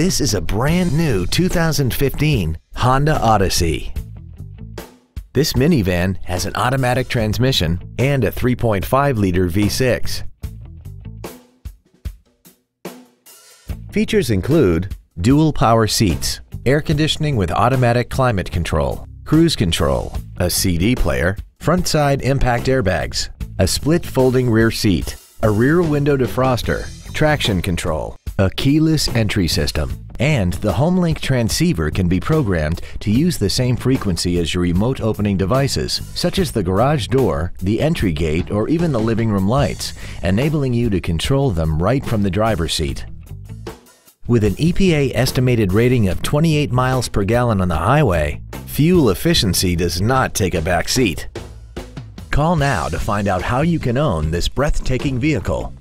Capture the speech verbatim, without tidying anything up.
This is a brand new two thousand fifteen Honda Odyssey. This minivan has an automatic transmission and a three point five liter V six. Features include dual power seats, air conditioning with automatic climate control, cruise control, a C D player, front side impact airbags, a split folding rear seat, a rear window defroster, traction control, a keyless entry system, and the HomeLink transceiver can be programmed to use the same frequency as your remote opening devices, such as the garage door, the entry gate, or even the living room lights, enabling you to control them right from the driver's seat. With an E P A estimated rating of twenty-eight miles per gallon on the highway, fuel efficiency does not take a back seat. Call now to find out how you can own this breathtaking vehicle.